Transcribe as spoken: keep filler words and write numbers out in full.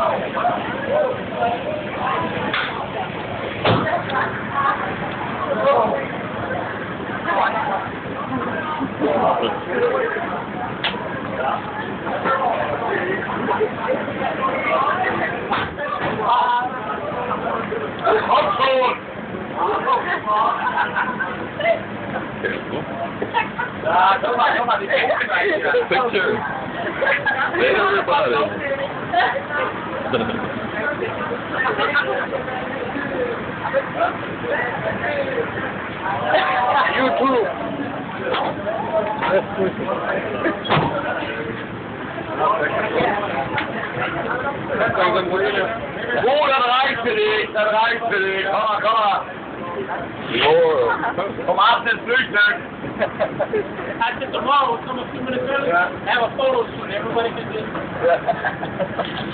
Ah, toma, toma, Picture. Hey, everybody. You too. Oh, dat reicht für dich, das reicht für dich. Komm mal, komm mal. Komm ab ins Flugzeug. I said tomorrow, come a few minutes early, Yeah. have a photo shoot. Everybody can just...